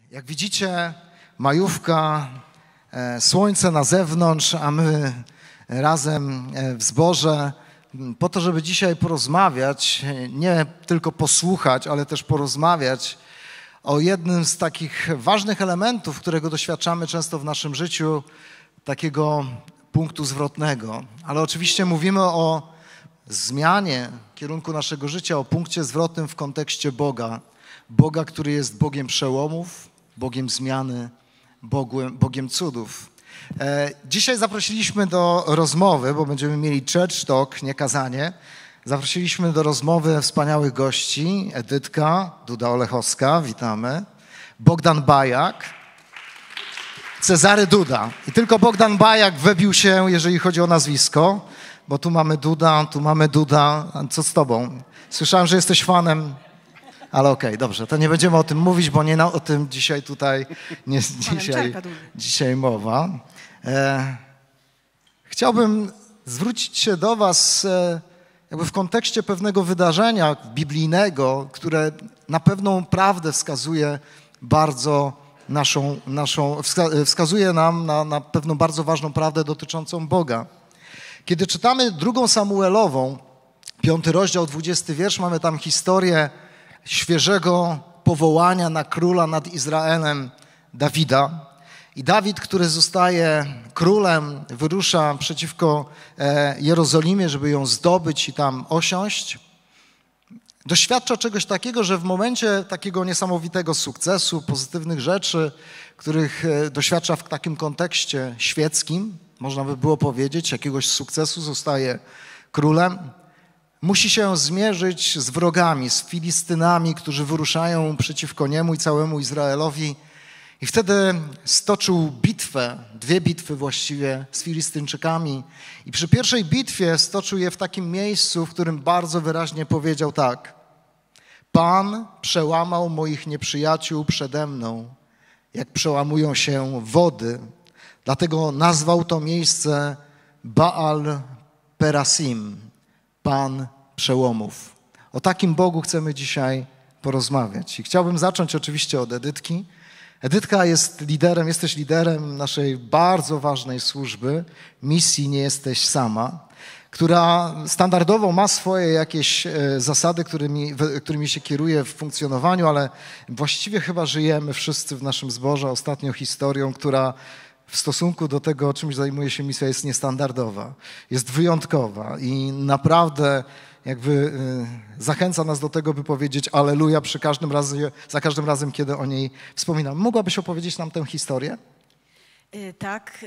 Jak widzicie, majówka, słońce na zewnątrz, a my razem w zborze po to, żeby dzisiaj porozmawiać, nie tylko posłuchać, ale też porozmawiać o jednym z takich ważnych elementów, którego doświadczamy często w naszym życiu, takiego punktu zwrotnego. Ale oczywiście mówimy o zmianie kierunku naszego życia, o punkcie zwrotnym w kontekście Boga. Boga, który jest Bogiem przełomów, Bogiem zmiany, Bogiem cudów. Dzisiaj zaprosiliśmy do rozmowy, bo będziemy mieli church talk, nie kazanie. Zaprosiliśmy do rozmowy wspaniałych gości. Edytka Duda-Olechowska, witamy. Bogdan Bajak, Cezary Duda. I tylko Bogdan Bajak wybił się, jeżeli chodzi o nazwisko, bo tu mamy Duda, tu mamy Duda. A co z tobą? Słyszałem, że jesteś fanem. Ale okej, dobrze, to nie będziemy o tym mówić, bo nie o tym dzisiaj tutaj, nie dzisiaj mowa. Chciałbym zwrócić się do was jakby w kontekście pewnego wydarzenia biblijnego, które na pewną prawdę wskazuje bardzo wskazuje nam na pewną bardzo ważną prawdę dotyczącą Boga. Kiedy czytamy 2 Samuelową, 5 rozdział, 20 wiersz, mamy tam historię świeżego powołania na króla nad Izraelem Dawida. I Dawid, który zostaje królem, wyrusza przeciwko Jerozolimie, żeby ją zdobyć i tam osiąść. Doświadcza czegoś takiego, że w momencie takiego niesamowitego sukcesu, pozytywnych rzeczy, których doświadcza w takim kontekście świeckim, można by było powiedzieć, jakiegoś sukcesu, zostaje królem, musi się zmierzyć z wrogami, z Filistynami, którzy wyruszają przeciwko niemu i całemu Izraelowi. I wtedy stoczył bitwę, 2 bitwy właściwie z Filistyńczykami. I przy pierwszej bitwie stoczył je w takim miejscu, w którym bardzo wyraźnie powiedział tak: Pan przełamał moich nieprzyjaciół przede mną, jak przełamują się wody. Dlatego nazwał to miejsce Baal Perasim, Pan przełomów. O takim Bogu chcemy dzisiaj porozmawiać. I chciałbym zacząć oczywiście od Edytki. Edytka jest liderem, jesteś liderem naszej bardzo ważnej służby, misji Nie jesteś sama, która standardowo ma swoje jakieś zasady, którymi się kieruje w funkcjonowaniu, ale właściwie chyba żyjemy wszyscy w naszym zborze ostatnią historią, która w stosunku do tego, czym zajmuje się misja, jest niestandardowa, jest wyjątkowa i naprawdę jakby zachęca nas do tego, by powiedzieć alleluja za każdym razem, kiedy o niej wspominam. Mogłabyś opowiedzieć nam tę historię? Tak.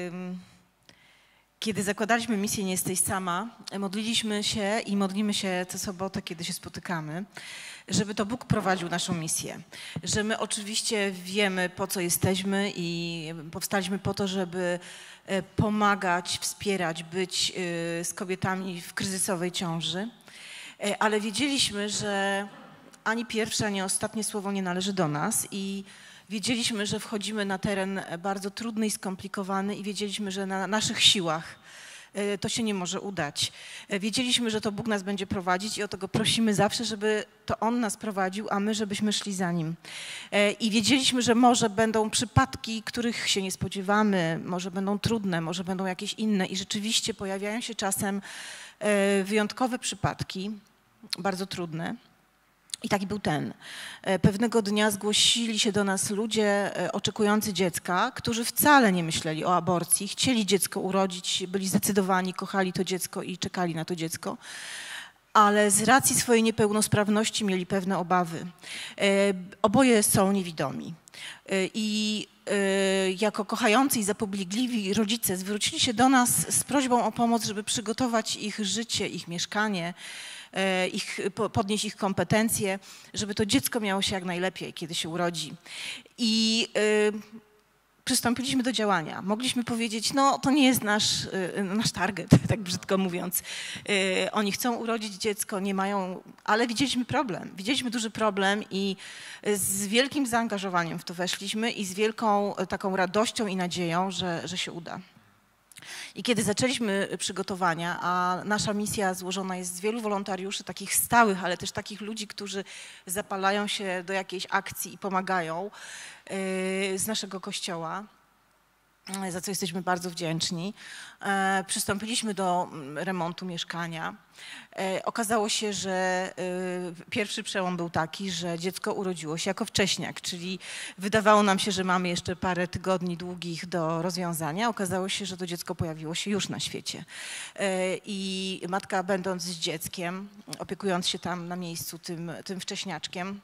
Kiedy zakładaliśmy misję Nie jesteś sama, modliliśmy się i modlimy się co sobotę, kiedy się spotykamy, żeby to Bóg prowadził naszą misję. Że my oczywiście wiemy, po co jesteśmy i powstaliśmy po to, żeby pomagać, wspierać, być z kobietami w kryzysowej ciąży, ale wiedzieliśmy, że ani pierwsze, ani ostatnie słowo nie należy do nas i wiedzieliśmy, że wchodzimy na teren bardzo trudny i skomplikowany i wiedzieliśmy, że na naszych siłach to się nie może udać. Wiedzieliśmy, że to Bóg nas będzie prowadzić i o to Go prosimy zawsze, żeby to On nas prowadził, a my, żebyśmy szli za Nim. I wiedzieliśmy, że może będą przypadki, których się nie spodziewamy, może będą trudne, może będą jakieś inne i rzeczywiście pojawiają się czasem wyjątkowe przypadki, bardzo trudne. I taki był ten. Pewnego dnia zgłosili się do nas ludzie oczekujący dziecka, którzy wcale nie myśleli o aborcji, chcieli dziecko urodzić, byli zdecydowani, kochali to dziecko i czekali na to dziecko, ale z racji swojej niepełnosprawności mieli pewne obawy. Oboje są niewidomi. I jako kochający i zapobiegliwi rodzice zwrócili się do nas z prośbą o pomoc, żeby przygotować ich życie, ich mieszkanie, podnieść ich kompetencje, żeby to dziecko miało się jak najlepiej, kiedy się urodzi. I przystąpiliśmy do działania. Mogliśmy powiedzieć, no to nie jest nasz target, tak brzydko mówiąc. Oni chcą urodzić dziecko, nie mają, ale widzieliśmy problem. Widzieliśmy duży problem i z wielkim zaangażowaniem w to weszliśmy i z wielką taką radością i nadzieją, że się uda. I kiedy zaczęliśmy przygotowania, a nasza misja złożona jest z wielu wolontariuszy, takich stałych, ale też takich ludzi, którzy zapalają się do jakiejś akcji i pomagają z naszego kościoła, za co jesteśmy bardzo wdzięczni. Przystąpiliśmy do remontu mieszkania. Okazało się, że pierwszy przełom był taki, że dziecko urodziło się jako wcześniak, czyli wydawało nam się, że mamy jeszcze parę tygodni długich do rozwiązania. Okazało się, że to dziecko pojawiło się już na świecie. I matka, będąc z dzieckiem, opiekując się tam na miejscu tym wcześniaczkiem,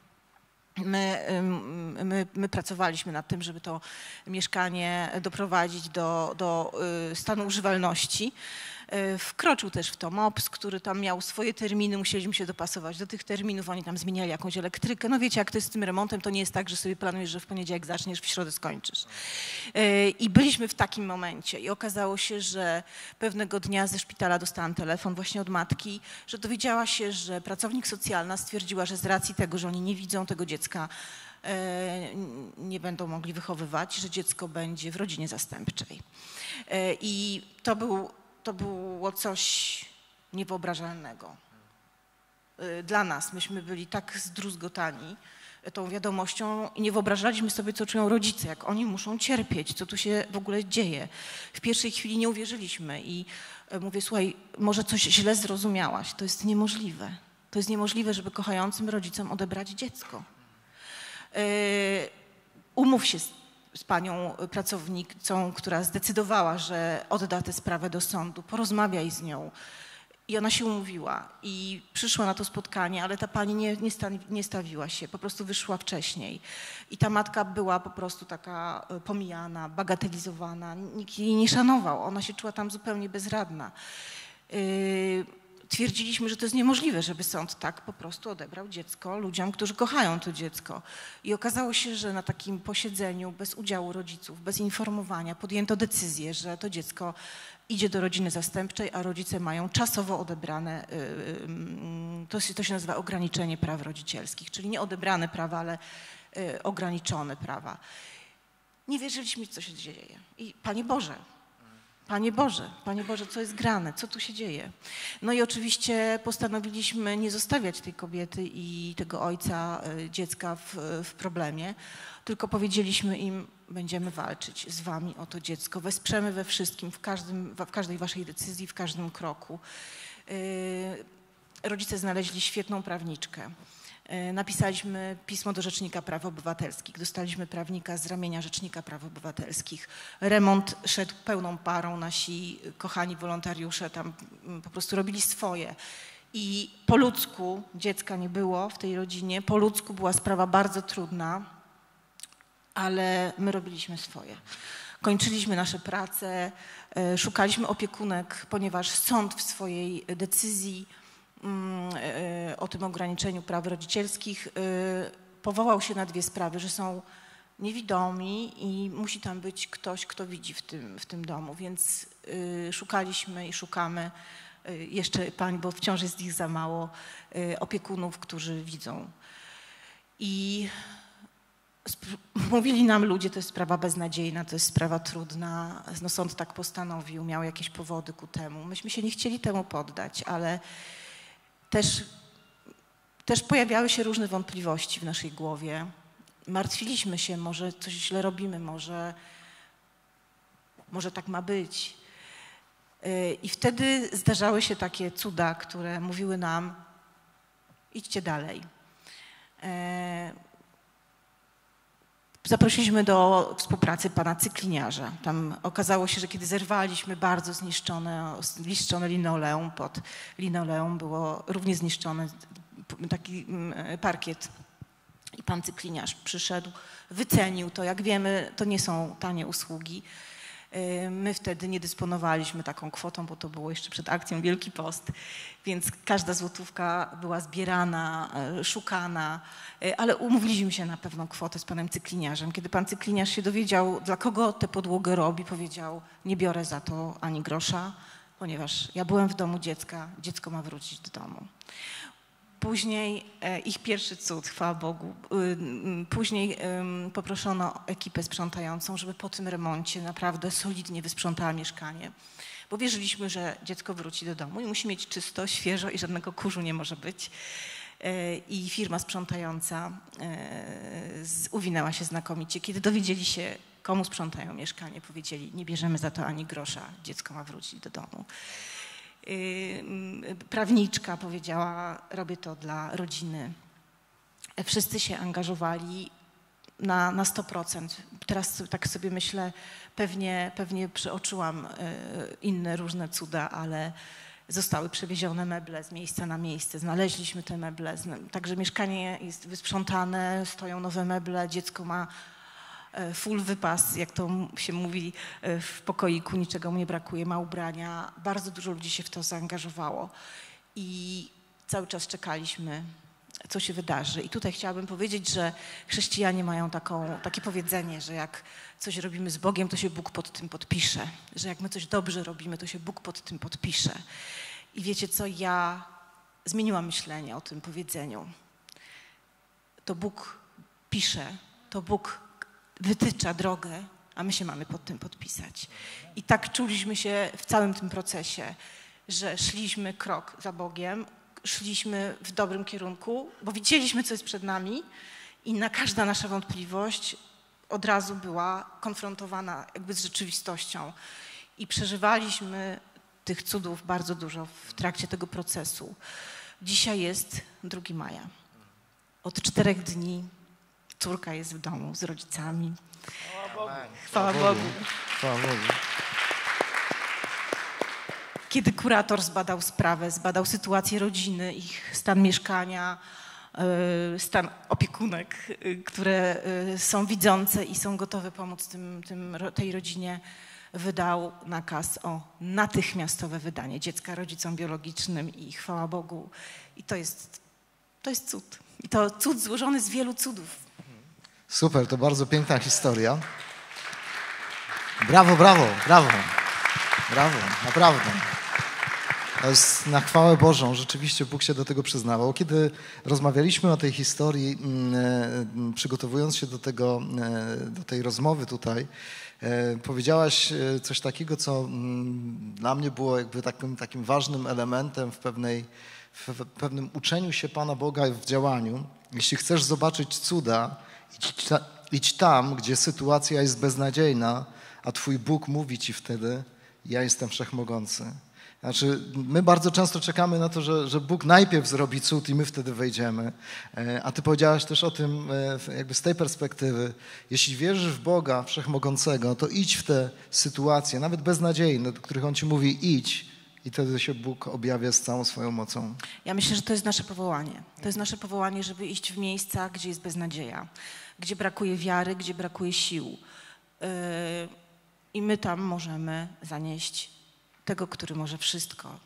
My pracowaliśmy nad tym, żeby to mieszkanie doprowadzić do stanu używalności. Wkroczył też w to MOPS, który tam miał swoje terminy, musieliśmy się dopasować do tych terminów, oni tam zmieniali jakąś elektrykę. No wiecie, jak to jest z tym remontem, to nie jest tak, że sobie planujesz, że w poniedziałek zaczniesz, w środę skończysz. I byliśmy w takim momencie i okazało się, że pewnego dnia ze szpitala dostałam telefon właśnie od matki, że dowiedziała się, że pracownik socjalna stwierdziła, że z racji tego, że oni nie widzą tego dziecka, nie będą mogli wychowywać, że dziecko będzie w rodzinie zastępczej. I to było coś niewyobrażalnego dla nas. Myśmy byli tak zdruzgotani tą wiadomością i nie wyobrażaliśmy sobie, co czują rodzice, jak oni muszą cierpieć, co tu się w ogóle dzieje. W pierwszej chwili nie uwierzyliśmy i mówię, słuchaj, może coś źle zrozumiałaś, to jest niemożliwe. To jest niemożliwe, żeby kochającym rodzicom odebrać dziecko. Umów się z panią pracownicą, która zdecydowała, że odda tę sprawę do sądu, porozmawiaj z nią. I ona się umówiła i przyszła na to spotkanie, ale ta pani nie stawiła się, po prostu wyszła wcześniej. I ta matka była po prostu taka pomijana, bagatelizowana, nikt jej nie szanował, ona się czuła tam zupełnie bezradna. Twierdziliśmy, że to jest niemożliwe, żeby sąd tak po prostu odebrał dziecko ludziom, którzy kochają to dziecko. I okazało się, że na takim posiedzeniu bez udziału rodziców, bez informowania podjęto decyzję, że to dziecko idzie do rodziny zastępczej, a rodzice mają czasowo odebrane, to się nazywa ograniczenie praw rodzicielskich, czyli nie odebrane prawa, ale ograniczone prawa. Nie wierzyliśmy, co się dzieje. I Panie Boże, co jest grane, co tu się dzieje? No i oczywiście postanowiliśmy nie zostawiać tej kobiety i tego ojca dziecka w problemie, tylko powiedzieliśmy im, będziemy walczyć z wami o to dziecko, wesprzemy we wszystkim, w każdej waszej decyzji, w każdym kroku. Rodzice znaleźli świetną prawniczkę. Napisaliśmy pismo do Rzecznika Praw Obywatelskich, dostaliśmy prawnika z ramienia Rzecznika Praw Obywatelskich. Remont szedł pełną parą, nasi kochani wolontariusze tam po prostu robili swoje. I po ludzku, dziecka nie było w tej rodzinie, po ludzku była sprawa bardzo trudna, ale my robiliśmy swoje. Kończyliśmy nasze prace, szukaliśmy opiekunek, ponieważ sąd w swojej decyzji o tym ograniczeniu praw rodzicielskich powołał się na dwie sprawy, że są niewidomi i musi tam być ktoś, kto widzi w tym domu, więc szukaliśmy i szukamy jeszcze pań, bo wciąż jest ich za mało, opiekunów, którzy widzą. I mówili nam ludzie, to jest sprawa beznadziejna, to jest sprawa trudna, no sąd tak postanowił, miał jakieś powody ku temu. Myśmy się nie chcieli temu poddać, ale też pojawiały się różne wątpliwości w naszej głowie. Martwiliśmy się, może coś źle robimy, może tak ma być. I wtedy zdarzały się takie cuda, które mówiły nam, idźcie dalej. Zaprosiliśmy do współpracy pana cykliniarza. Tam okazało się, że kiedy zerwaliśmy bardzo zniszczone linoleum, pod linoleum było równie zniszczony taki parkiet. I pan cykliniarz przyszedł, wycenił to. Jak wiemy, to nie są tanie usługi. My wtedy nie dysponowaliśmy taką kwotą, bo to było jeszcze przed akcją Wielki Post, więc każda złotówka była zbierana, szukana, ale umówiliśmy się na pewną kwotę z panem cykliniarzem. Kiedy pan cykliniarz się dowiedział, dla kogo tę podłogę robi, powiedział, nie biorę za to ani grosza, ponieważ ja byłem w domu dziecka, dziecko ma wrócić do domu. Później ich pierwszy cud, chwała Bogu, później poproszono ekipę sprzątającą, żeby po tym remoncie naprawdę solidnie wysprzątała mieszkanie. bo wierzyliśmy, że dziecko wróci do domu i musi mieć czysto, świeżo i żadnego kurzu nie może być. I firma sprzątająca uwinęła się znakomicie. Kiedy dowiedzieli się, komu sprzątają mieszkanie, powiedzieli, nie bierzemy za to ani grosza, dziecko ma wrócić do domu. Prawniczka powiedziała, robię to dla rodziny. Wszyscy się angażowali na 100%. Teraz tak sobie myślę, pewnie przeoczyłam inne różne cuda, ale zostały przewiezione meble z miejsca na miejsce, znaleźliśmy te meble, także mieszkanie jest wysprzątane, stoją nowe meble, dziecko ma full wypas, jak to się mówi w pokoiku, niczego mu nie brakuje, ma ubrania. Bardzo dużo ludzi się w to zaangażowało i cały czas czekaliśmy, co się wydarzy. I tutaj chciałabym powiedzieć, że chrześcijanie mają takie powiedzenie, że jak coś robimy z Bogiem, to się Bóg pod tym podpisze. Że jak my coś dobrze robimy, to się Bóg pod tym podpisze. I wiecie co, ja zmieniłam myślenie o tym powiedzeniu. To Bóg pisze, to Bóg wytycza drogę, a my się mamy pod tym podpisać. I tak czuliśmy się w całym tym procesie, że szliśmy krok za Bogiem, szliśmy w dobrym kierunku, bo widzieliśmy, co jest przed nami i na każda nasza wątpliwość od razu była konfrontowana jakby z rzeczywistością. I przeżywaliśmy tych cudów bardzo dużo w trakcie tego procesu. Dzisiaj jest 2 maja. Od 4 dni córka jest w domu z rodzicami. Chwała Bogu. Chwała Bogu. Kiedy kurator zbadał sprawę, zbadał sytuację rodziny, ich stan mieszkania, stan opiekunek, które są widzące i są gotowe pomóc tej rodzinie, wydał nakaz o natychmiastowe wydanie dziecka rodzicom biologicznym i chwała Bogu. I to jest cud. I to cud złożony z wielu cudów. Super, to bardzo piękna historia. Brawo, brawo, brawo. Brawo, naprawdę. To jest na chwałę Bożą. Rzeczywiście Bóg się do tego przyznawał. Kiedy rozmawialiśmy o tej historii, przygotowując się do tej rozmowy tutaj, powiedziałaś coś takiego, co dla mnie było jakby takim ważnym elementem w pewnym uczeniu się Pana Boga w działaniu. Jeśli chcesz zobaczyć cuda, idź tam, gdzie sytuacja jest beznadziejna, a Twój Bóg mówi Ci wtedy, ja jestem wszechmogący. Znaczy, my bardzo często czekamy na to, że Bóg najpierw zrobi cud i my wtedy wejdziemy. A Ty powiedziałaś też o tym jakby z tej perspektywy. Jeśli wierzysz w Boga Wszechmogącego, to idź w te sytuacje, nawet beznadziejne, do których On Ci mówi idź i wtedy się Bóg objawia z całą swoją mocą. Ja myślę, że to jest nasze powołanie. To jest nasze powołanie, żeby iść w miejsca, gdzie jest beznadzieja, gdzie brakuje wiary, gdzie brakuje sił. I my tam możemy zanieść tego, który może wszystko.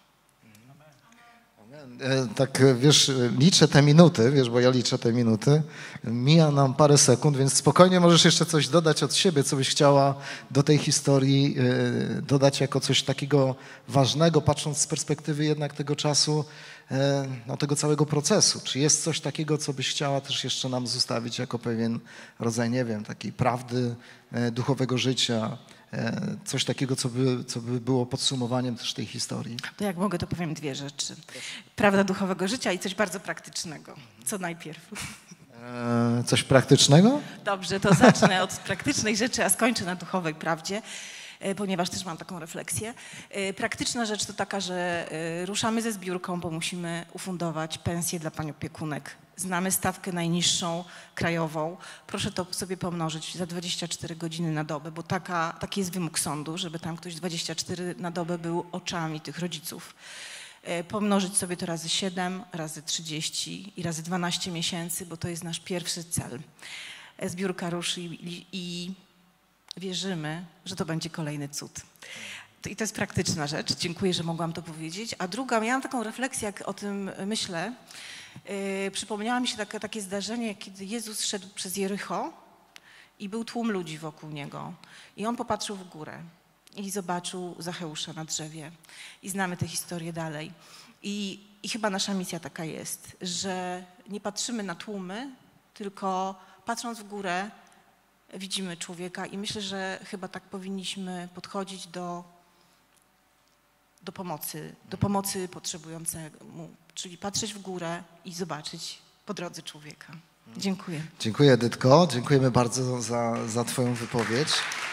Tak, wiesz, liczę te minuty, wiesz, bo ja liczę te minuty. Mija nam parę sekund, więc spokojnie możesz jeszcze coś dodać od siebie, co byś chciała do tej historii dodać jako coś takiego ważnego, patrząc z perspektywy jednak tego czasu, no, tego całego procesu. Czy jest coś takiego, co byś chciała też jeszcze nam zostawić jako pewien rodzaj, nie wiem, takiej prawdy duchowego życia, coś takiego, co by było podsumowaniem też tej historii? To jak mogę, to powiem 2 rzeczy. Prawda duchowego życia i coś bardzo praktycznego. Co najpierw? Coś praktycznego? Dobrze, to zacznę od praktycznej rzeczy, a skończę na duchowej prawdzie, ponieważ też mam taką refleksję. Praktyczna rzecz to taka, że ruszamy ze zbiórką, bo musimy ufundować pensję dla pań opiekunek. Znamy stawkę najniższą krajową. Proszę to sobie pomnożyć za 24 godziny na dobę, bo taki jest wymóg sądu, żeby tam ktoś 24 na dobę był oczami tych rodziców. Pomnożyć sobie to razy 7, razy 30 i razy 12 miesięcy, bo to jest nasz pierwszy cel. Zbiórka ruszy i wierzymy, że to będzie kolejny cud. I to jest praktyczna rzecz. Dziękuję, że mogłam to powiedzieć. A druga, miałam taką refleksję, jak o tym myślę. Przypomniało mi się takie zdarzenie, kiedy Jezus szedł przez Jericho i był tłum ludzi wokół Niego. I On popatrzył w górę i zobaczył Zacheusza na drzewie. I znamy tę historię dalej. I chyba nasza misja taka jest, że nie patrzymy na tłumy, tylko patrząc w górę widzimy człowieka i myślę, że chyba tak powinniśmy podchodzić do do pomocy potrzebującemu, czyli patrzeć w górę i zobaczyć po drodze człowieka. Dziękuję. Dziękuję, Edytko. Dziękujemy bardzo za Twoją wypowiedź.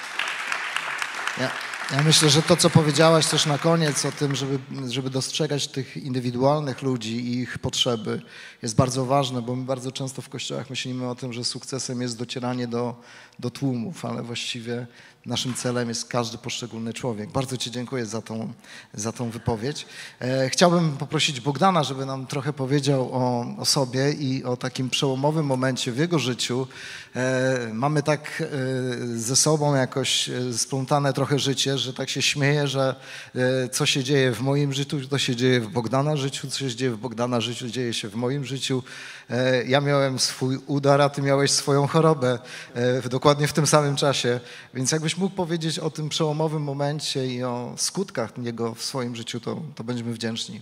Ja myślę, że to, co powiedziałaś też na koniec o tym, żeby dostrzegać tych indywidualnych ludzi i ich potrzeby, jest bardzo ważne, bo my bardzo często w kościołach myślimy o tym, że sukcesem jest docieranie do tłumów, ale właściwie naszym celem jest każdy poszczególny człowiek. Bardzo Ci dziękuję za tą wypowiedź. Chciałbym poprosić Bogdana, żeby nam trochę powiedział o sobie i o takim przełomowym momencie w jego życiu. Mamy tak ze sobą jakoś splątane trochę życie, że tak się śmieję, że co się dzieje w moim życiu, to się dzieje w Bogdana życiu, co się dzieje w Bogdana życiu, dzieje się w moim życiu. Ja miałem swój udar, a ty miałeś swoją chorobę dokładnie w tym samym czasie, więc jakbyś mógł powiedzieć o tym przełomowym momencie i o skutkach niego w swoim życiu, to będziemy wdzięczni.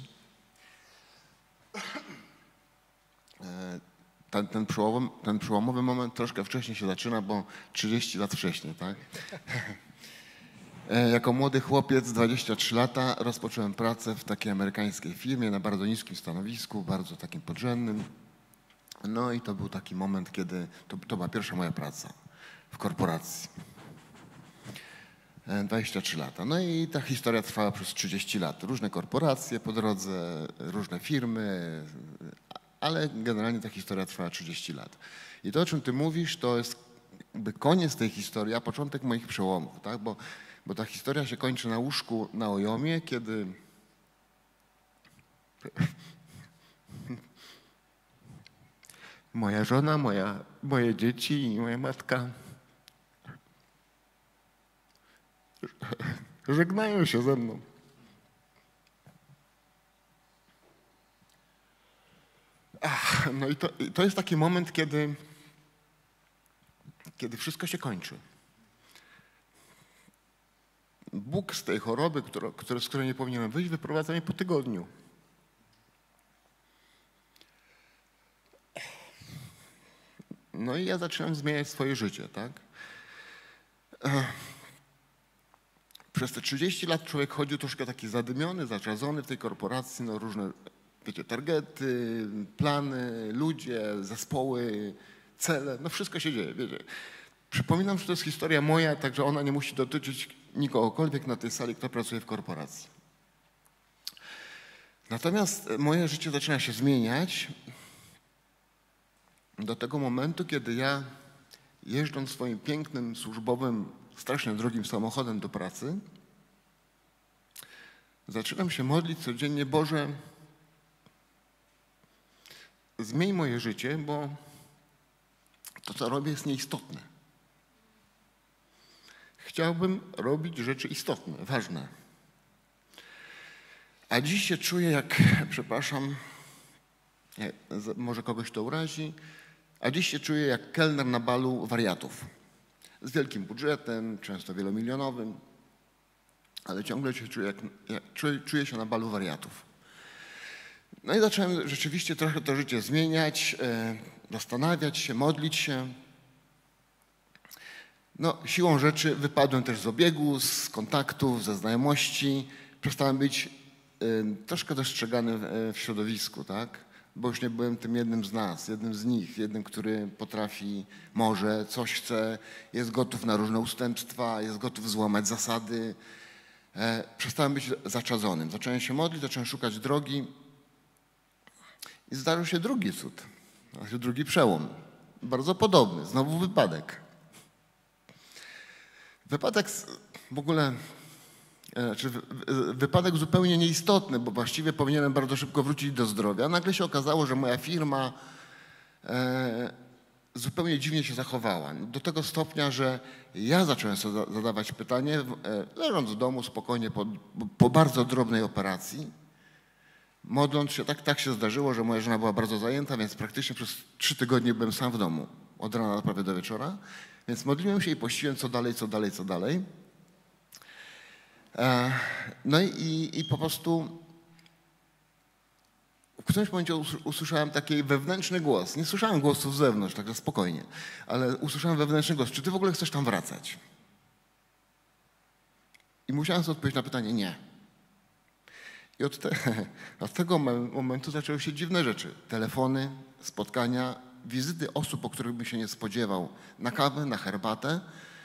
Ten przełomowy moment troszkę wcześniej się zaczyna, bo 30 lat wcześniej, tak? Jako młody chłopiec, 23 lata, rozpocząłem pracę w takiej amerykańskiej firmie na bardzo niskim stanowisku, bardzo takim podrzędnym. No i to był taki moment, kiedy to była pierwsza moja praca w korporacji. 23 lata. No i ta historia trwała przez 30 lat. Różne korporacje po drodze, różne firmy, ale generalnie ta historia trwała 30 lat. I to, o czym ty mówisz, to jest jakby koniec tej historii, a początek moich przełomów, tak? Bo ta historia się kończy na łóżku na Ojomie, kiedy moja żona, moje dzieci i moja matka żegnają się ze mną. No i to jest taki moment, kiedy wszystko się kończy. Bóg z tej choroby, z której nie powinienem wyjść, wyprowadza mnie po tygodniu. No i ja zaczynam zmieniać swoje życie, tak? Przez te 30 lat człowiek chodził troszkę taki zadymiony, zaczadzony w tej korporacji, no różne, wiecie, targety, plany, ludzie, zespoły, cele, no wszystko się dzieje, wiecie. Przypominam, że to jest historia moja, także ona nie musi dotyczyć nikogokolwiek na tej sali, kto pracuje w korporacji. Natomiast moje życie zaczyna się zmieniać do tego momentu, kiedy ja, jeżdżąc swoim pięknym, służbowym, strasznie drogim samochodem do pracy, zaczynam się modlić codziennie: Boże, zmień moje życie, bo to, co robię, jest nieistotne. Chciałbym robić rzeczy istotne, ważne. A dziś się czuję jak, przepraszam, może kogoś to urazi, a dziś się czuję jak kelner na balu wariatów. Z wielkim budżetem, często wielomilionowym, ale ciągle się czuję się na balu wariatów. No i zacząłem rzeczywiście trochę to życie zmieniać, zastanawiać się, modlić się. No, siłą rzeczy wypadłem też z obiegu, z kontaktów, ze znajomości. Przestałem być troszkę dostrzegany w środowisku, tak? Bo już nie byłem tym jednym z nas, jednym z nich, jednym, który potrafi, może, coś chce, jest gotów na różne ustępstwa, jest gotów złamać zasady. Przestałem być zaczadzonym. Zacząłem się modlić, zacząłem szukać drogi i zdarzył się drugi cud, drugi przełom. Bardzo podobny, znowu wypadek. Wypadek w ogóle, wypadek zupełnie nieistotny, bo właściwie powinienem bardzo szybko wrócić do zdrowia. Nagle się okazało, że moja firma zupełnie dziwnie się zachowała. Do tego stopnia, że ja zacząłem sobie zadawać pytanie, leżąc w domu spokojnie po bardzo drobnej operacji, modląc się, tak się zdarzyło, że moja żona była bardzo zajęta, więc praktycznie przez 3 tygodnie byłem sam w domu, od rana prawie do wieczora. Więc modliłem się i pościłem, co dalej. No i po prostu w którymś momencie usłyszałem taki wewnętrzny głos. Nie słyszałem głosów z zewnątrz, także spokojnie, ale usłyszałem wewnętrzny głos. Czy ty w ogóle chcesz tam wracać? I musiałem sobie odpowiedzieć na pytanie: nie. I od tego momentu zaczęły się dziwne rzeczy. Telefony, spotkania, wizyty osób, o których by się nie spodziewał, na kawę, na herbatę.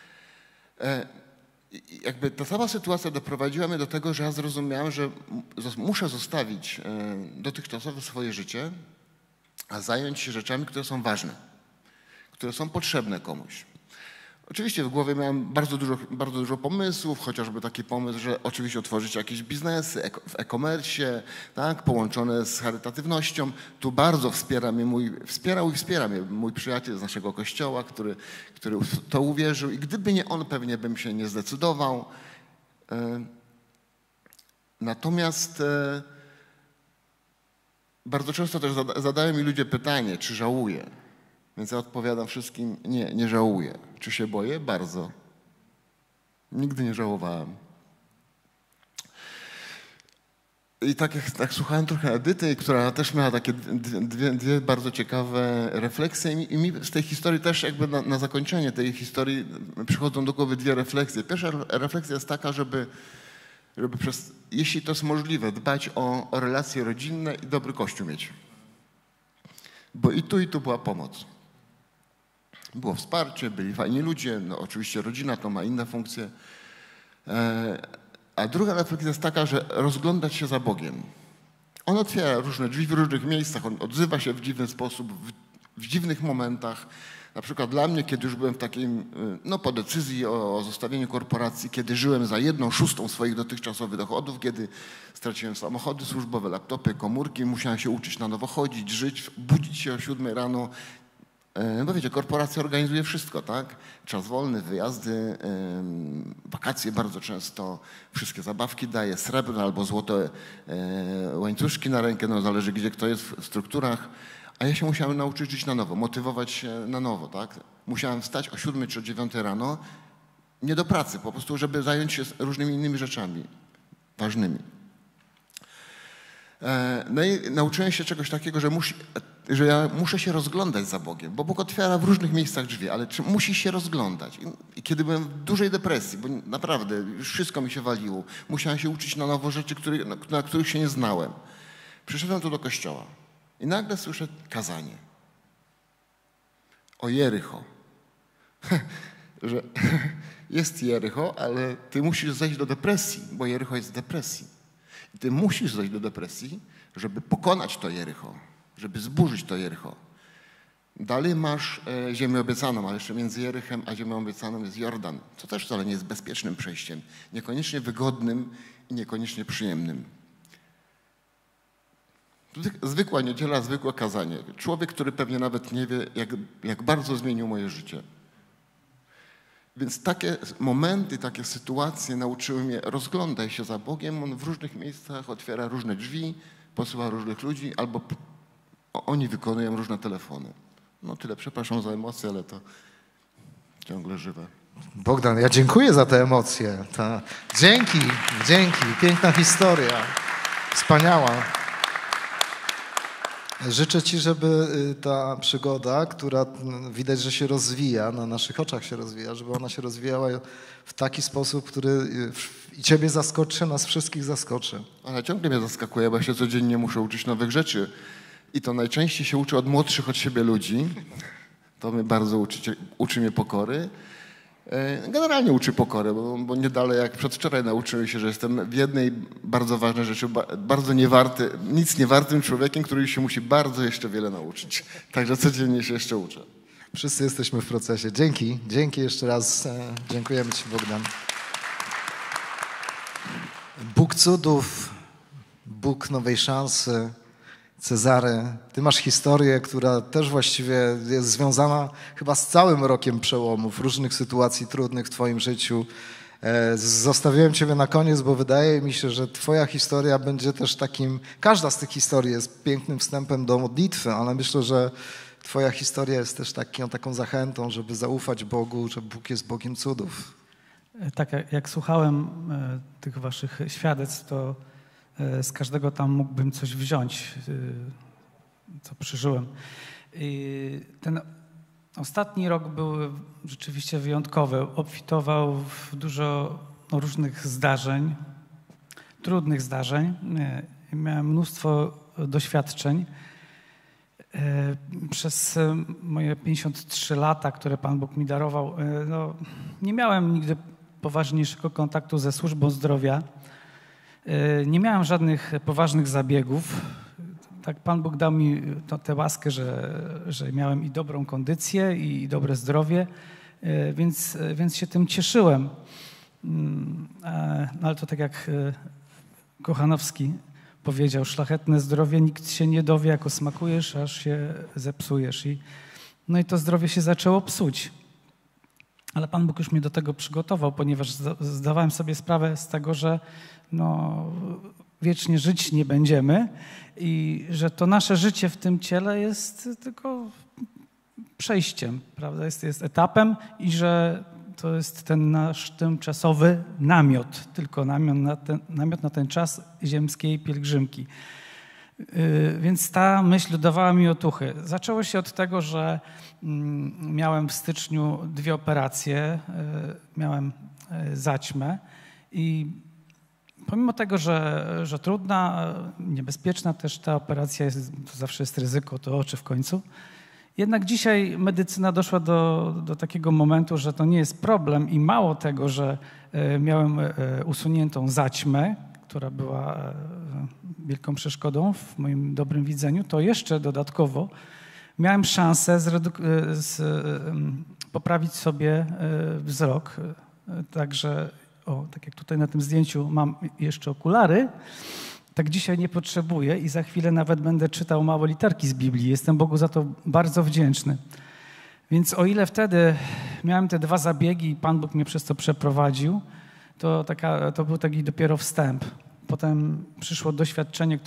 I jakby ta sama sytuacja doprowadziła mnie do tego, że ja zrozumiałem, że muszę zostawić dotychczasowe swoje życie, a zająć się rzeczami, które są ważne, które są potrzebne komuś. Oczywiście w głowie miałem bardzo dużo pomysłów, chociażby taki pomysł, że oczywiście otworzyć jakieś biznesy w e-commerce, tak, połączone z charytatywnością. Tu bardzo wspierał i wspiera mnie mój przyjaciel z naszego kościoła, który w to uwierzył i gdyby nie on, pewnie bym się nie zdecydował. Natomiast bardzo często też zadają mi ludzie pytanie, czy żałuję. Więc ja odpowiadam wszystkim, nie żałuję. Czy się boję? Bardzo. Nigdy nie żałowałem. I tak słuchałem trochę Edyty, która też miała takie dwie bardzo ciekawe refleksje i mi z tej historii też jakby na zakończenie tej historii przychodzą do głowy dwie refleksje. Pierwsza refleksja jest taka, żeby jeśli to jest możliwe, dbać o relacje rodzinne i dobry kościół mieć. Bo i tu była pomoc. Było wsparcie, byli fajni ludzie, no oczywiście rodzina to ma inne funkcje. A druga refleksja jest taka, że rozglądać się za Bogiem. On otwiera różne drzwi w różnych miejscach, on odzywa się w dziwny sposób, w dziwnych momentach. Na przykład dla mnie, kiedy już byłem w takim, po decyzji o zostawieniu korporacji, kiedy żyłem za 1/6 swoich dotychczasowych dochodów, kiedy straciłem samochody służbowe, laptopy, komórki, musiałem się uczyć na nowo chodzić, żyć, budzić się o 7 rano. Bo wiecie, korporacja organizuje wszystko, tak? Czas wolny, wyjazdy, wakacje bardzo często, wszystkie zabawki daje, srebrne albo złote łańcuszki na rękę, no zależy gdzie kto jest w strukturach. A ja się musiałem nauczyć żyć na nowo, motywować się na nowo, tak? Musiałem wstać o 7 czy o 9 rano, nie do pracy, po prostu, żeby zająć się różnymi innymi rzeczami ważnymi. No i nauczyłem się czegoś takiego, że ja muszę się rozglądać za Bogiem, bo Bóg otwiera w różnych miejscach drzwi, ale musi się rozglądać. I kiedy byłem w dużej depresji, bo naprawdę już wszystko mi się waliło, musiałem się uczyć na nowo rzeczy, na których się nie znałem. Przyszedłem tu do kościoła i nagle słyszę kazanie o Jericho. Że jest Jericho, ale ty musisz zejść do depresji, bo Jericho jest w depresji. I ty musisz zejść do depresji, żeby pokonać to Jericho, żeby zburzyć to Jericho. Dalej masz ziemię obiecaną, ale jeszcze między Jerychem a ziemią obiecaną jest Jordan, co też wcale nie jest bezpiecznym przejściem, niekoniecznie wygodnym i niekoniecznie przyjemnym. Zwykła niedziela, zwykłe kazanie. Człowiek, który pewnie nawet nie wie, jak bardzo zmienił moje życie. Więc takie momenty, takie sytuacje nauczyły mnie, rozglądaj się za Bogiem, On w różnych miejscach otwiera różne drzwi, posyła różnych ludzi, albo oni wykonują różne telefony. No tyle, przepraszam za emocje, ale to ciągle żywe. Bogdan, ja dziękuję za te emocje. Dzięki, piękna historia, wspaniała. Życzę Ci, żeby ta przygoda, która widać, że się rozwija, na naszych oczach się rozwija, żeby ona się rozwijała w taki sposób, który i Ciebie zaskoczy, nas wszystkich zaskoczy. Ale ciągle mnie zaskakuje, bo ja się codziennie muszę uczyć nowych rzeczy. I to najczęściej się uczę od młodszych od siebie ludzi. To mnie bardzo uczy mnie pokory. Generalnie uczy pokory, bo nie dalej jak przedwczoraj nauczyłem się, że jestem w jednej bardzo ważnej rzeczy, bardzo nic niewartym człowiekiem, który się musi bardzo jeszcze wiele nauczyć. Także codziennie się jeszcze uczę. Wszyscy jesteśmy w procesie. Dzięki jeszcze raz. Dziękujemy Ci, Bogdan. Bóg cudów, Bóg nowej szansy. Cezary, Ty masz historię, która też właściwie jest związana chyba z całym rokiem przełomów, różnych sytuacji trudnych w Twoim życiu. Zostawiłem Ciebie na koniec, bo wydaje mi się, że Twoja historia będzie też każda z tych historii jest pięknym wstępem do modlitwy, ale myślę, że Twoja historia jest też taką zachętą, żeby zaufać Bogu, że Bóg jest Bogiem cudów. Tak, jak słuchałem tych Waszych świadectw, to z każdego tam mógłbym coś wziąć, co przeżyłem. Ten ostatni rok był rzeczywiście wyjątkowy. Obfitował w dużo różnych zdarzeń, trudnych zdarzeń, miałem mnóstwo doświadczeń. Przez moje 53 lata, które Pan Bóg mi darował, no, nie miałem nigdy poważniejszego kontaktu ze służbą zdrowia. Nie miałem żadnych poważnych zabiegów. Tak Pan Bóg dał mi tę łaskę, że miałem i dobrą kondycję, i dobre zdrowie, więc się tym cieszyłem. Ale to tak jak Kochanowski powiedział, szlachetne zdrowie nikt się nie dowie, jako smakujesz, aż się zepsujesz. No i to zdrowie się zaczęło psuć. Ale Pan Bóg już mnie do tego przygotował, ponieważ zdawałem sobie sprawę z tego, że no, wiecznie żyć nie będziemy i że to nasze życie w tym ciele jest tylko przejściem, prawda? Jest etapem i że to jest ten nasz tymczasowy namiot, tylko namiot na ten czas ziemskiej pielgrzymki. Więc ta myśl dawała mi otuchy. Zaczęło się od tego, że miałem w styczniu 2 operacje, miałem zaćmę i pomimo tego, że trudna, niebezpieczna też ta operacja jest, to zawsze jest ryzyko, to oczy w końcu. Jednak dzisiaj medycyna doszła do takiego momentu, że to nie jest problem i mało tego, że miałem usuniętą zaćmę, która była wielką przeszkodą w moim dobrym widzeniu, to jeszcze dodatkowo miałem szansę poprawić sobie wzrok. Także, tak jak tutaj na tym zdjęciu mam jeszcze okulary, tak dzisiaj nie potrzebuję i za chwilę nawet będę czytał małe literki z Biblii. Jestem Bogu za to bardzo wdzięczny. Więc o ile wtedy miałem te 2 zabiegi i Pan Bóg mnie przez to przeprowadził, to był taki dopiero wstęp. Potem przyszło doświadczenie,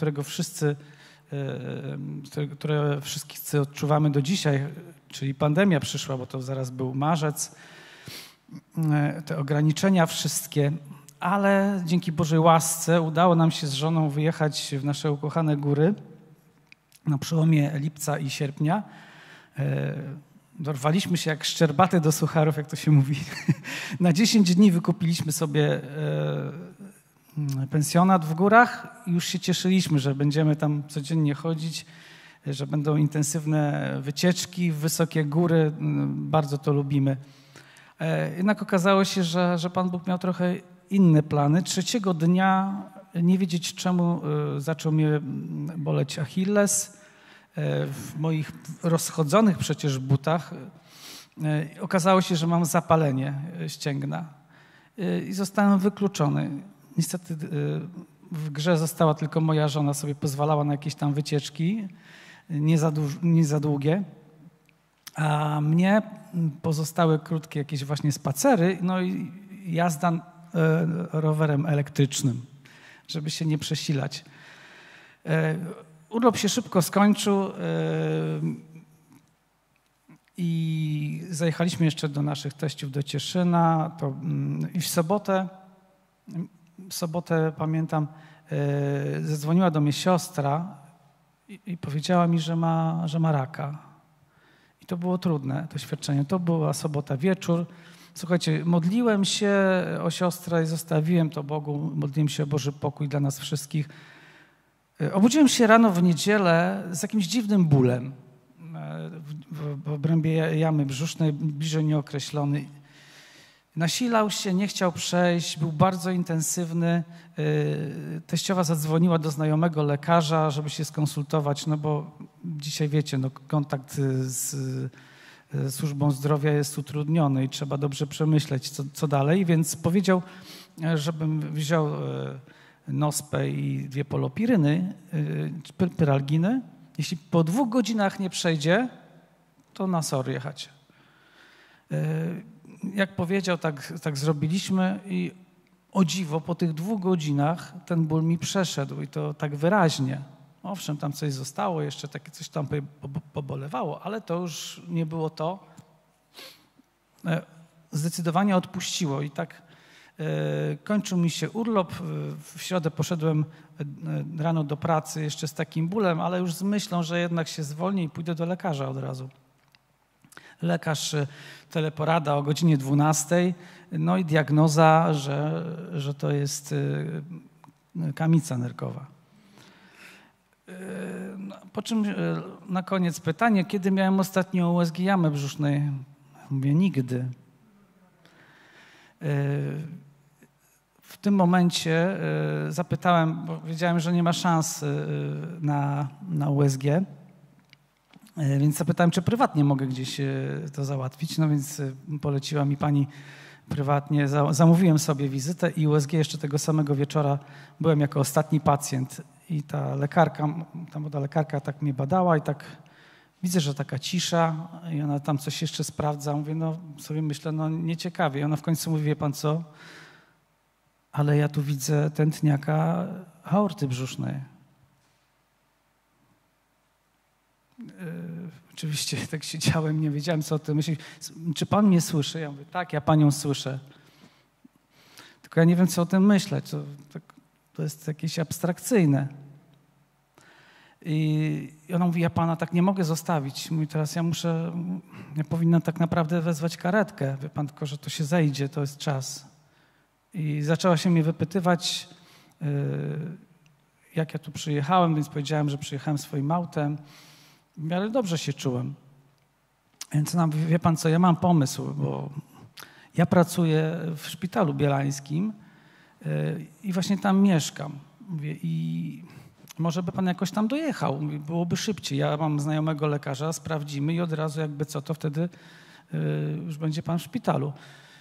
które wszyscy odczuwamy do dzisiaj, czyli pandemia przyszła, bo to zaraz był marzec, te ograniczenia wszystkie, ale dzięki Bożej łasce udało nam się z żoną wyjechać w nasze ukochane góry na przełomie lipca i sierpnia. Dorwaliśmy się jak szczerbaty do sucharów, jak to się mówi. Na 10 dni wykupiliśmy sobie pensjonat w górach i już się cieszyliśmy, że będziemy tam codziennie chodzić, że będą intensywne wycieczki w wysokie góry. Bardzo to lubimy. Jednak okazało się, że Pan Bóg miał trochę inne plany. 3 dnia, nie wiedzieć czemu, zaczął mnie boleć Achilles. W moich rozchodzonych przecież butach okazało się, że mam zapalenie ścięgna i zostałem wykluczony. Niestety w grze została tylko moja żona, sobie pozwalała na jakieś tam wycieczki, nie za długie, a mnie pozostały krótkie jakieś właśnie spacery, no i jazda rowerem elektrycznym, żeby się nie przesilać. Urlop się szybko skończył i zajechaliśmy jeszcze do naszych teściów do Cieszyna. I w sobotę pamiętam, zadzwoniła do mnie siostra i powiedziała mi, że ma raka. I to było trudne doświadczenie. To była sobota wieczór. Słuchajcie, modliłem się o siostrę i zostawiłem to Bogu. Modliłem się o Boży pokój dla nas wszystkich. Obudziłem się rano w niedzielę z jakimś dziwnym bólem w obrębie jamy brzusznej, bliżej nieokreślony. Nasilał się, nie chciał przejść, był bardzo intensywny. Teściowa zadzwoniła do znajomego lekarza, żeby się skonsultować, no bo dzisiaj wiecie, no kontakt z służbą zdrowia jest utrudniony i trzeba dobrze przemyśleć, co dalej, więc powiedział, żebym wziął nospę i 2 polopiryny, pyralginy. Jeśli po 2 godzinach nie przejdzie, to na SOR jechać. Jak powiedział, tak zrobiliśmy i o dziwo, po tych 2 godzinach ten ból mi przeszedł i to tak wyraźnie. Owszem, tam coś zostało, jeszcze takie coś tam pobolewało, ale to już nie było to. Zdecydowanie odpuściło i tak kończył mi się urlop. W środę poszedłem rano do pracy jeszcze z takim bólem, ale już z myślą, że jednak się zwolnię i pójdę do lekarza od razu. Lekarz, teleporada o godzinie 12, no i diagnoza, że to jest kamica nerkowa. Po czym na koniec pytanie, kiedy miałem ostatnio USG jamy brzusznej? Mówię, nigdy. W tym momencie zapytałem, bo wiedziałem, że nie ma szans na USG, więc zapytałem, czy prywatnie mogę gdzieś to załatwić. No więc poleciła mi pani prywatnie, zamówiłem sobie wizytę i USG jeszcze tego samego wieczora byłem jako ostatni pacjent. I ta młoda lekarka tak mnie badała i tak widzę, że taka cisza i ona tam coś jeszcze sprawdza. Mówię, no sobie myślę, no nieciekawie. I ona w końcu mówi, wie pan co, ale ja tu widzę tętniaka aorty brzusznej. Oczywiście tak siedziałem, nie wiedziałem, co o tym myśleć. Czy pan mnie słyszy? Ja mówię, tak, ja panią słyszę. Tylko ja nie wiem, co o tym myśleć. To jest jakieś abstrakcyjne. I ona mówi, ja pana tak nie mogę zostawić. Mówi, teraz ja powinnam tak naprawdę wezwać karetkę. Wie pan, tylko że to się zejdzie, to jest czas. I zaczęła się mnie wypytywać, jak ja tu przyjechałem, więc powiedziałem, że przyjechałem swoim autem. W miarę dobrze się czułem. Więc ona mówi, wie pan co, ja mam pomysł, bo ja pracuję w szpitalu bielańskim i właśnie tam mieszkam. Mówię, i może by pan jakoś tam dojechał, mówi, byłoby szybciej. Ja mam znajomego lekarza, sprawdzimy i od razu jakby co, to wtedy już będzie pan w szpitalu.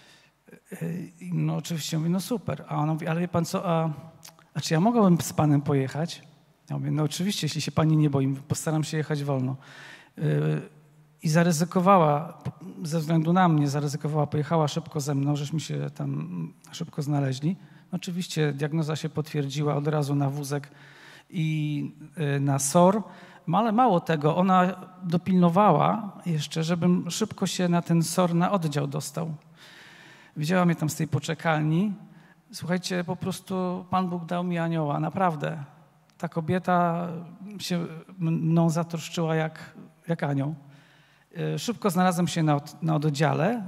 No oczywiście mówię, no super. A ona mówi, ale wie pan co, a czy ja mogłabym z panem pojechać? Ja mówię, no oczywiście, jeśli się pani nie boi, postaram się jechać wolno. I zaryzykowała, ze względu na mnie zaryzykowała, pojechała szybko ze mną, żeśmy się tam szybko znaleźli. Oczywiście diagnoza się potwierdziła od razu na wózek i na SOR, ale mało tego, ona dopilnowała jeszcze, żebym szybko się na ten SOR na oddział dostał. Widziała mnie tam z tej poczekalni. Słuchajcie, po prostu Pan Bóg dał mi anioła, naprawdę. Ta kobieta się mną zatroszczyła jak anioł. Szybko znalazłem się na oddziale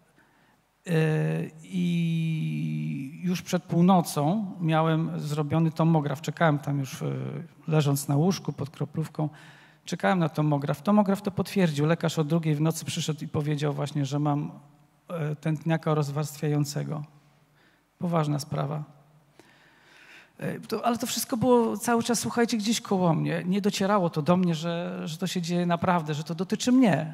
i już przed północą miałem zrobiony tomograf. Czekałem tam już leżąc na łóżku pod kroplówką. Czekałem na tomograf. Tomograf to potwierdził. Lekarz o 2:00 w nocy przyszedł i powiedział właśnie, że mam tętniaka rozwarstwiającego. Poważna sprawa. Ale to wszystko było cały czas, słuchajcie, gdzieś koło mnie. Nie docierało to do mnie, że to się dzieje naprawdę, że to dotyczy mnie.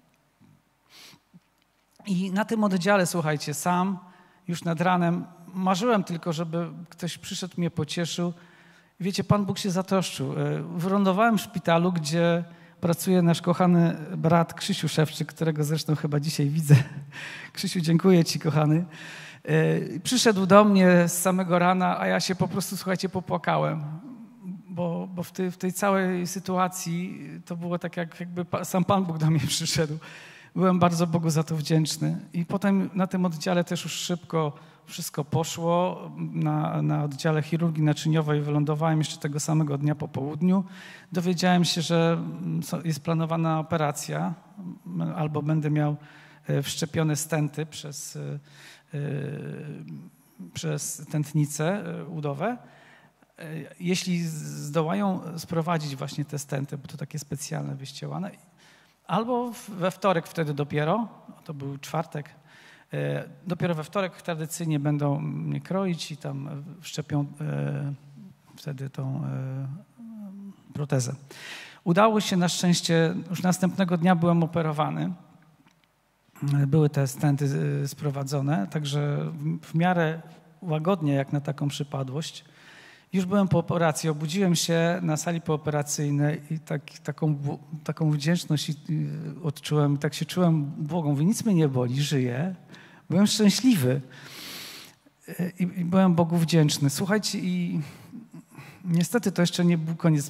I na tym oddziale, słuchajcie, sam już nad ranem marzyłem tylko, żeby ktoś przyszedł, mnie pocieszył. Wiecie, Pan Bóg się zatroszczył. Wylądowałem w szpitalu, gdzie pracuje nasz kochany brat Krzysiu Szewczyk, którego zresztą chyba dzisiaj widzę. Krzysiu, dziękuję ci, kochany. Przyszedł do mnie z samego rana, a ja się po prostu, słuchajcie, popłakałem, bo w tej całej sytuacji to było tak, jakby sam Pan Bóg do mnie przyszedł. Byłem bardzo Bogu za to wdzięczny. I potem na tym oddziale też już szybko wszystko poszło. Na oddziale chirurgii naczyniowej wylądowałem jeszcze tego samego dnia po południu. Dowiedziałem się, że jest planowana operacja, albo będę miał wszczepione stenty przez tętnice udowe. Jeśli zdołają sprowadzić właśnie te stenty, bo to takie specjalne wyściełane, albo we wtorek wtedy dopiero, to był czwartek, dopiero we wtorek tradycyjnie będą mnie kroić i tam wszczepią wtedy tą protezę. Udało się na szczęście, już następnego dnia byłem operowany. Były te stenty sprowadzone, także w miarę łagodnie jak na taką przypadłość. Już byłem po operacji, obudziłem się na sali pooperacyjnej i taką wdzięczność odczułem, tak się czułem błogą. Mówię, nic mnie nie boli, żyję. Byłem szczęśliwy i byłem Bogu wdzięczny. Słuchajcie, i niestety to jeszcze nie był koniec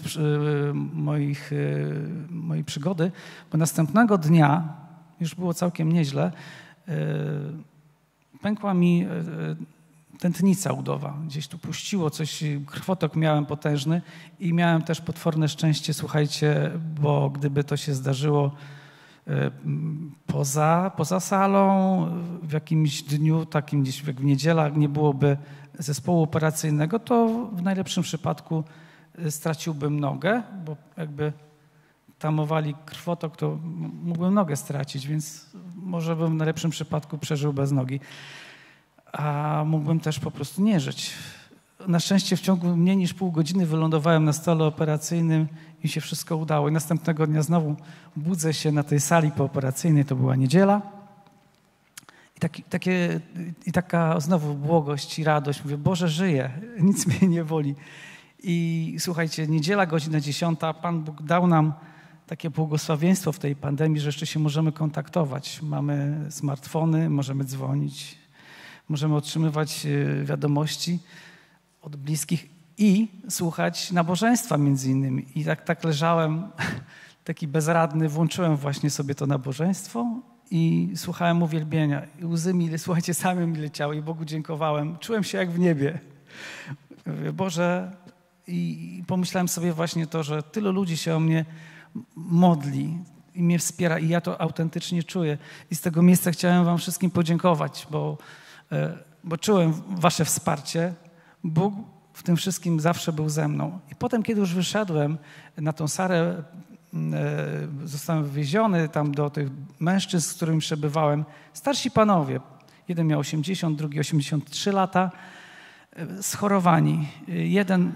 mojej przygody, bo następnego dnia, już było całkiem nieźle, pękła mi tętnica udowa. Gdzieś tu puściło coś, krwotok miałem potężny i miałem też potworne szczęście, słuchajcie, bo gdyby to się zdarzyło poza salą, w jakimś dniu, takim gdzieś jak w niedzielę, nie byłoby zespołu operacyjnego, to w najlepszym przypadku straciłbym nogę, bo jakby tamowali krwotok, to mógłbym nogę stracić, więc może bym w najlepszym przypadku przeżył bez nogi. A mógłbym też po prostu nie żyć. Na szczęście w ciągu mniej niż pół godziny wylądowałem na stole operacyjnym i się wszystko udało. I następnego dnia znowu budzę się na tej sali pooperacyjnej, to była niedziela. I taka znowu błogość i radość. Mówię, Boże, żyję, nic mnie nie boli. I słuchajcie, niedziela, godzina 10, Pan Bóg dał nam takie błogosławieństwo w tej pandemii, że jeszcze się możemy kontaktować. Mamy smartfony, możemy dzwonić, możemy otrzymywać wiadomości od bliskich i słuchać nabożeństwa między innymi. I tak leżałem, taki bezradny, włączyłem właśnie sobie to nabożeństwo i słuchałem uwielbienia. I łzy mi, słuchajcie, same mi leciały i Bogu dziękowałem. Czułem się jak w niebie. Mówię, Boże, i pomyślałem sobie właśnie to, że tylu ludzi się o mnie modli i mnie wspiera i ja to autentycznie czuję. I z tego miejsca chciałem wam wszystkim podziękować, bo czułem wasze wsparcie. Bóg w tym wszystkim zawsze był ze mną. I potem, kiedy już wyszedłem na tą salę, zostałem wywieziony tam do tych mężczyzn, z którymi przebywałem. Starsi panowie, jeden miał 80, drugi 83 lata, schorowani. Jeden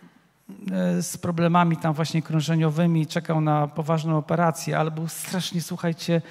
z problemami tam właśnie krążeniowymi, czekał na poważną operację, ale był strasznie, słuchajcie,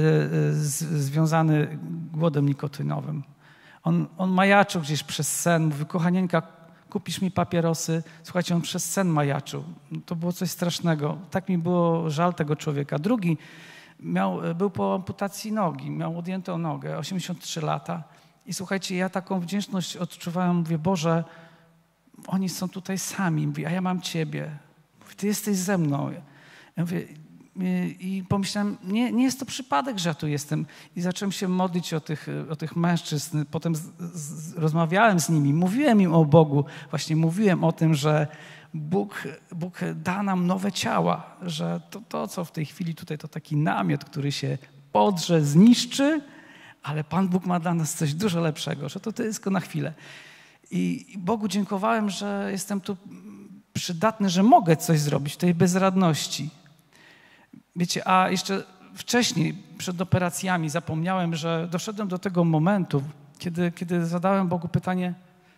związany głodem nikotynowym. On majaczył gdzieś przez sen, mówi, kochanieńka, kupisz mi papierosy? Słuchajcie, on przez sen majaczył. To było coś strasznego. Tak mi było żal tego człowieka. Drugi był po amputacji nogi, miał odjętą nogę, 83 lata. I słuchajcie, ja taką wdzięczność odczuwałem, mówię, Boże, oni są tutaj sami, mówię, a ja mam Ciebie. Mówię, Ty jesteś ze mną. Ja mówię, i pomyślałem, nie jest to przypadek, że ja tu jestem. I zacząłem się modlić o tych mężczyzn. Potem rozmawiałem z nimi, mówiłem im o Bogu. Właśnie mówiłem o tym, że Bóg da nam nowe ciała, że to, co w tej chwili tutaj, to taki namiot, który się podrze, zniszczy, ale Pan Bóg ma dla nas coś dużo lepszego, że to tylko na chwilę. I Bogu dziękowałem, że jestem tu przydatny, że mogę coś zrobić w tej bezradności. Wiecie, a jeszcze wcześniej, przed operacjami, zapomniałem, że doszedłem do tego momentu, kiedy zadałem Bogu pytanie,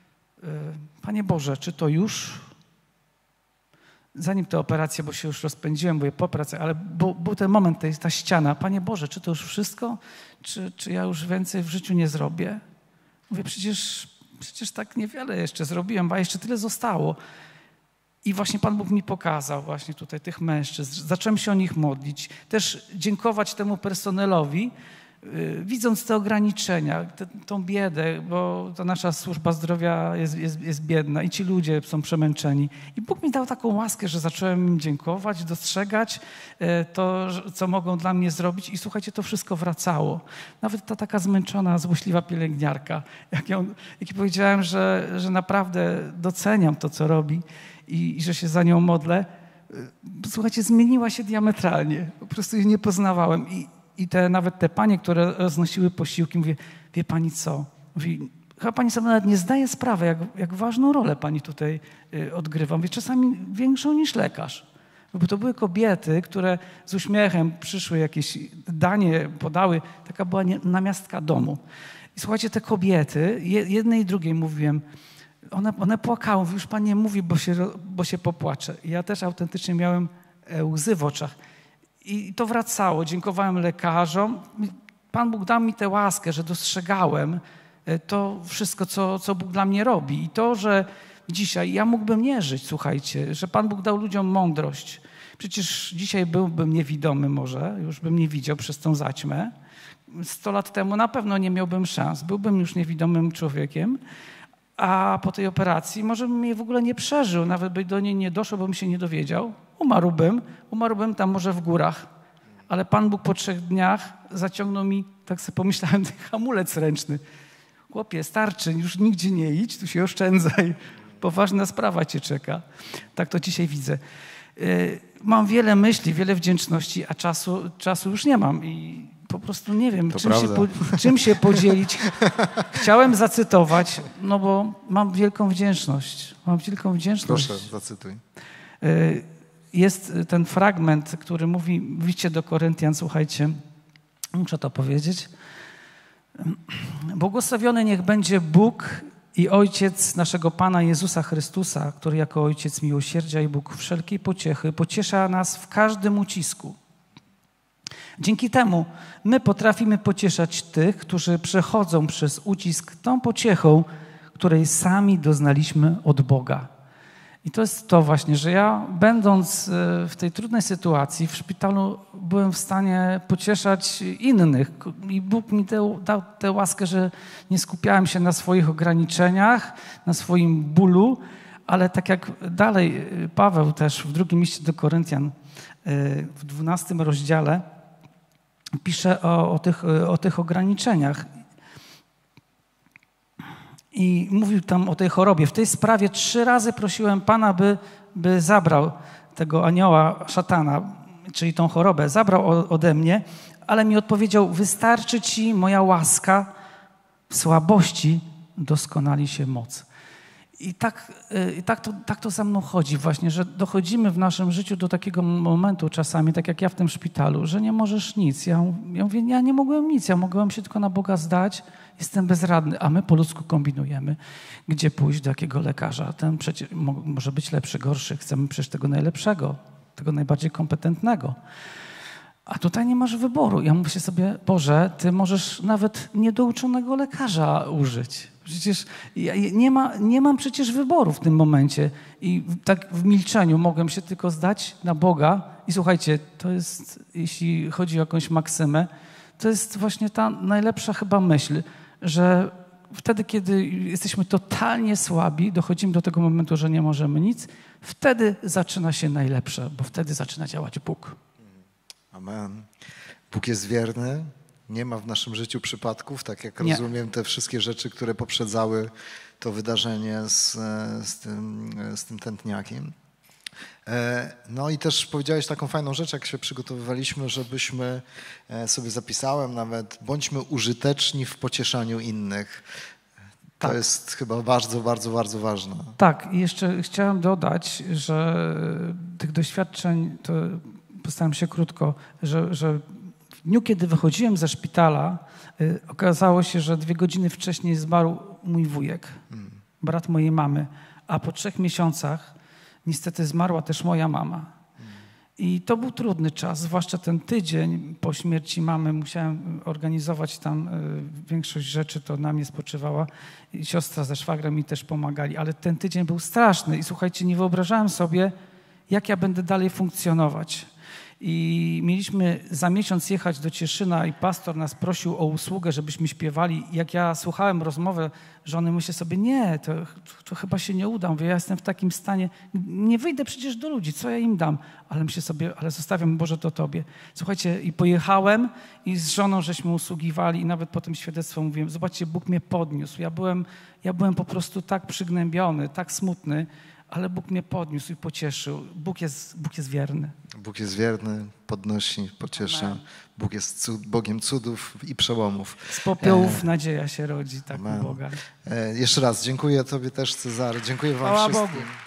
Panie Boże, czy to już? Zanim te operacje, bo się już rozpędziłem, bo po operacji, ale był ten moment, ta ściana. Panie Boże, czy to już wszystko? Czy ja już więcej w życiu nie zrobię? Mówię, przecież tak niewiele jeszcze zrobiłem, a jeszcze tyle zostało. I właśnie Pan Bóg mi pokazał właśnie tutaj tych mężczyzn. Zacząłem się o nich modlić. Też dziękować temu personelowi, widząc te ograniczenia, tą biedę, bo ta nasza służba zdrowia jest biedna i ci ludzie są przemęczeni. I Bóg mi dał taką łaskę, że zacząłem im dziękować, dostrzegać to, co mogą dla mnie zrobić i słuchajcie, to wszystko wracało. Nawet ta taka zmęczona, złośliwa pielęgniarka, jak powiedziałem, że naprawdę doceniam to, co robi i że się za nią modlę, słuchajcie, zmieniła się diametralnie. Po prostu jej nie poznawałem. I nawet te panie, które roznosiły posiłki, mówię, wie pani co? Mówi, chyba pani sobie nawet nie zdaje sprawy, jak ważną rolę pani tutaj odgrywa. Mówię, czasami większą niż lekarz. Bo to były kobiety, które z uśmiechem przyszły, jakieś danie podały. Taka była namiastka domu. I słuchajcie, te kobiety, jednej i drugiej mówiłem, one płakały. Mówi, już pan nie mówi, bo się popłacze. I ja też autentycznie miałem łzy w oczach. I to wracało. Dziękowałem lekarzom. Pan Bóg dał mi tę łaskę, że dostrzegałem to wszystko, co Bóg dla mnie robi. I to, że dzisiaj ja mógłbym nie żyć, słuchajcie, że Pan Bóg dał ludziom mądrość. Przecież dzisiaj byłbym niewidomy może, już bym nie widział przez tą zaćmę. 100 lat temu na pewno nie miałbym szans. Byłbym już niewidomym człowiekiem, a po tej operacji może bym jej w ogóle nie przeżył, nawet by do niej nie doszło, bym się nie dowiedział. Umarłbym tam może w górach. Ale Pan Bóg po 3 dniach zaciągnął mi, tak sobie pomyślałem, ten hamulec ręczny. Chłopie, starczy, już nigdzie nie idź, tu się oszczędzaj. Poważna sprawa cię czeka. Tak to dzisiaj widzę. mam wiele myśli, wiele wdzięczności, a czasu już nie mam i po prostu nie wiem, czym się podzielić. Chciałem zacytować, no bo mam wielką wdzięczność. Proszę, zacytuj. Jest ten fragment, który mówi w liście do Koryntian, słuchajcie, muszę to powiedzieć. Błogosławiony niech będzie Bóg i Ojciec naszego Pana Jezusa Chrystusa, który jako Ojciec miłosierdzia i Bóg wszelkiej pociechy pociesza nas w każdym ucisku. Dzięki temu my potrafimy pocieszać tych, którzy przechodzą przez ucisk tą pociechą, której sami doznaliśmy od Boga. I to jest to właśnie, że ja będąc w tej trudnej sytuacji w szpitalu byłem w stanie pocieszać innych i Bóg mi dał tę łaskę, że nie skupiałem się na swoich ograniczeniach, na swoim bólu, ale tak jak dalej Paweł też w drugim liście do Koryntian w 12 rozdziale pisze o tych ograniczeniach. I mówił tam o tej chorobie. W tej sprawie 3 razy prosiłem Pana, by zabrał tego anioła szatana, czyli tą chorobę, zabrał ode mnie, ale mi odpowiedział, wystarczy ci moja łaska, w słabości doskonali się moc. I tak to za mną chodzi właśnie, że dochodzimy w naszym życiu do takiego momentu czasami, tak jak ja w tym szpitalu, że nie możesz nic. Ja mówię, ja nie mogłem nic, ja mogłem się tylko na Boga zdać, jestem bezradny, a my po ludzku kombinujemy, gdzie pójść, do jakiego lekarza. Ten przecież może być lepszy, gorszy, chcemy przecież tego najlepszego, tego najbardziej kompetentnego. A tutaj nie masz wyboru. Ja mówię sobie, Boże, Ty możesz nawet niedouczonego lekarza użyć. Przecież ja nie mam przecież wyboru w tym momencie. I tak w milczeniu mogłem się tylko zdać na Boga. I słuchajcie, to jest, jeśli chodzi o jakąś maksymę, to jest właśnie ta najlepsza chyba myśl, że wtedy, kiedy jesteśmy totalnie słabi, dochodzimy do tego momentu, że nie możemy nic, wtedy zaczyna się najlepsze, bo wtedy zaczyna działać Bóg. Amen. Bóg jest wierny. Nie ma w naszym życiu przypadków, tak jak rozumiem te wszystkie rzeczy, które poprzedzały to wydarzenie z tym tętniakiem. No i też powiedziałeś taką fajną rzecz, jak się przygotowywaliśmy, żebyśmy sobie zapisałem nawet, bądźmy użyteczni w pocieszaniu innych. To jest chyba bardzo, bardzo, bardzo ważne. Tak, i jeszcze chciałem dodać, że tych doświadczeń, to postaram się krótko, że w dniu, kiedy wychodziłem ze szpitala, okazało się, że 2 godziny wcześniej zmarł mój wujek, brat mojej mamy, a po 3 miesiącach niestety zmarła też moja mama. I to był trudny czas, zwłaszcza ten tydzień po śmierci mamy. Musiałem organizować tam większość rzeczy, to na mnie spoczywała. I siostra ze szwagrem mi też pomagali, ale ten tydzień był straszny. I słuchajcie, nie wyobrażałem sobie, jak ja będę dalej funkcjonować. I mieliśmy za miesiąc jechać do Cieszyna i pastor nas prosił o usługę, żebyśmy śpiewali. Jak ja słuchałem rozmowę żony, myślę sobie, nie, to chyba się nie uda. Mówię, ja jestem w takim stanie, nie wyjdę przecież do ludzi, co ja im dam? Ale myślę sobie, ale zostawiam, Boże, to Tobie. Słuchajcie, i pojechałem i z żoną żeśmy usługiwali i nawet po tym świadectwo mówiłem, zobaczcie, Bóg mnie podniósł. Ja byłem po prostu tak przygnębiony, tak smutny, ale Bóg mnie podniósł i pocieszył. Bóg jest wierny. Bóg jest wierny, podnosi, pociesza. Amen. Bóg jest Bogiem cudów i przełomów. Z popiołów nadzieja się rodzi, tak u Boga. Jeszcze raz dziękuję Tobie też, Cezary. Dziękuję Wam wszystkim. Bogu.